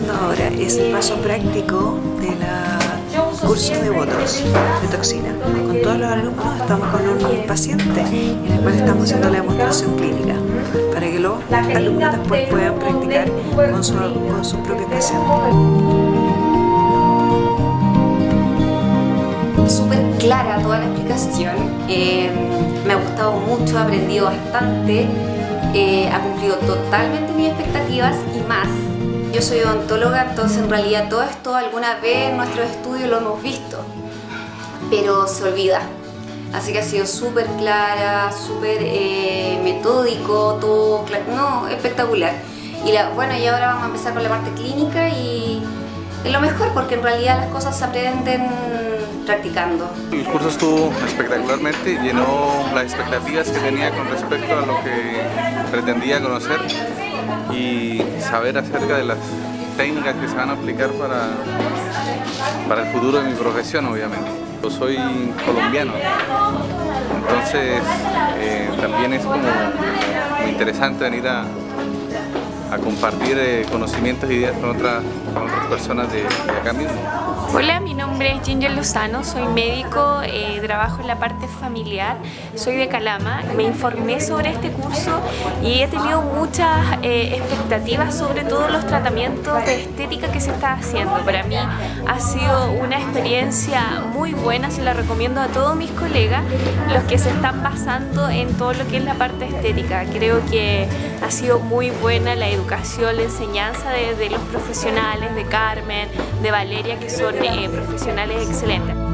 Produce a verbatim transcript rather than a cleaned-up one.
haciendo ahora es el paso práctico del curso de botox, de toxina. Con todos los alumnos estamos con un paciente en el cual estamos haciendo la demostración clínica para que los alumnos después puedan practicar con, su, con sus propios pacientes. Súper clara toda la explicación, eh, me ha gustado mucho, he aprendido bastante, eh, ha cumplido totalmente mis expectativas y más. Yo soy odontóloga, entonces en realidad todo esto alguna vez en nuestros estudios lo hemos visto, pero se olvida. Así que ha sido súper clara, súper eh, metódico, todo, no, espectacular. Y la, bueno, y ahora vamos a empezar con la parte clínica y es lo mejor porque en realidad las cosas se aprenden practicando. El curso estuvo espectacularmente, llenó las expectativas que tenía con respecto a lo que pretendía conocer y saber acerca de las técnicas que se van a aplicar para, para el futuro de mi profesión, obviamente. Yo soy colombiano, entonces eh, también es como muy interesante venir a, a compartir eh, conocimientos e ideas con, otra, con otras personas de, de acá mismo. Hola, mi nombre es Ginger Lozano, soy médico, eh, trabajo en la parte familiar, soy de Calama. Me informé sobre este curso y he tenido muchas eh, expectativas sobre todos los tratamientos de estética que se está haciendo. Para mí ha sido una experiencia muy buena, se la recomiendo a todos mis colegas, los que se están basando en todo lo que es la parte estética. Creo que ha sido muy buena la educación, la enseñanza de, de los profesionales, de Carmen, de Valeria, que son Eh, profesionales excelentes.